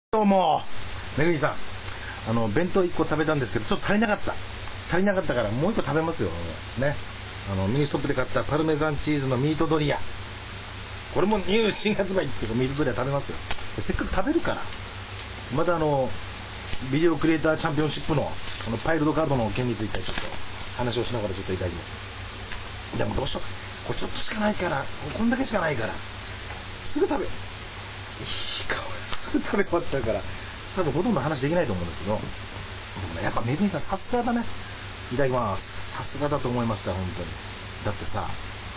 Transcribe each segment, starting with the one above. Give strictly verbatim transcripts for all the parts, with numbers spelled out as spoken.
どうもめぐみさん、あの弁当いっこ食べたんですけど、ちょっと足りなかった足りなかったからもういっこ食べますよね。あのミニストップで買ったパルメザンチーズのミートドリア、これもニュー新発売っていうかミートドリア食べますよ。せっかく食べるから、またあのビデオクリエイターチャンピオンシップのあのパイルドカードの件についてちょっと話をしながらちょっといただきます。でもどうしよう、これちょっとしかないから、こんだけしかないからすぐ食べ、いい香り、すぐ食べ終わっちゃうから多分ほとんど話できないと思うんですけど、やっぱめぐみさんさすがだね。いただきます。さすがだと思いました、本当に。だってさ、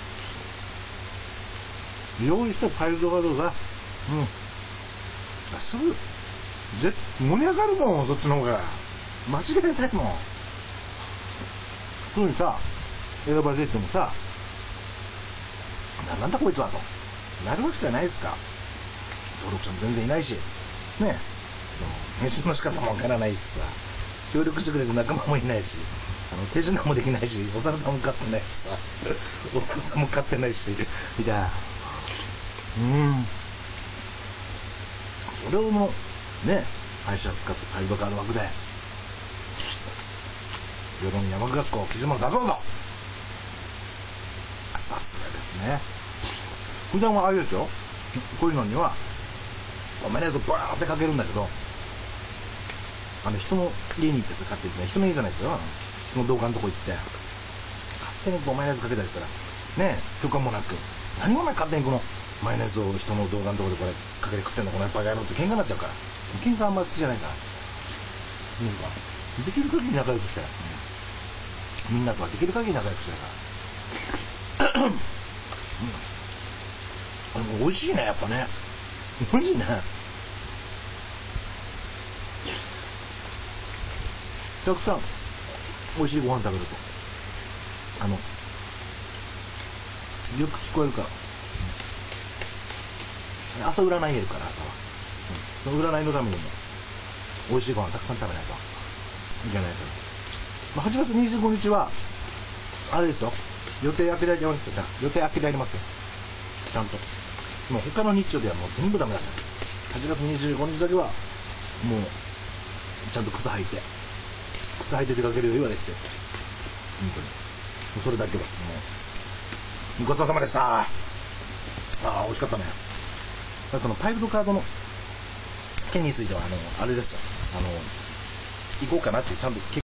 用意したパイルドカードがうんすぐぜ盛り上がるもん、そっちの方が間違いないもん。普通にさ選ばれてもさ、ななんだこいつはとなるわけじゃないですか。登録者も全然いないしね、編集の仕方もわからないしさ、協力してくれる仲間もいないし、あの手品もできないし、お猿さんも飼ってないしさお猿さんも飼ってないしみたいな、うんそれをもうね、敗者復活パイルドカード枠で世論山学校キズマを出そうと、さすがですね。普段はああいうですよ、こういうのにはお前のやつバーってかけるんだけど、あの人の家に行ってさ、勝手に人の家じゃないですよ、人の動画のとこ行って勝手にお前のやつかけたりしたらねえ、許可もなく、何お前勝手にこのマヨネーズを人の動画のとこでこれかけて食ってんのこのバカ野郎って喧嘩になっちゃうから、喧嘩あんまり好きじゃないから、なんかできる限り仲良くして、みんなとはできる限り仲良くしてるから、うん、あの美味しいね、やっぱね、美味しいね。たくさん美味しいご飯食べるとあのよく聞こえるから、朝占いえるから、朝は、うん、その占いのためにも美味しいご飯たくさん食べないといけないから、まあ、はちがつにじゅうごにちはあれですよ、予定開けられてますよ。予定開けてありますよ、ちゃんと。もう他の日曜日はもう全部ダメだから、はちがつにじゅうごにちだけはもうちゃんと靴履いて靴履いて出かける余裕はできて、本当にもうそれだけはもうごちそうさまでした。ああ美味しかったね。あとのパイルドカードの件についてはあのあれですよ、あの行こうかなってちゃんと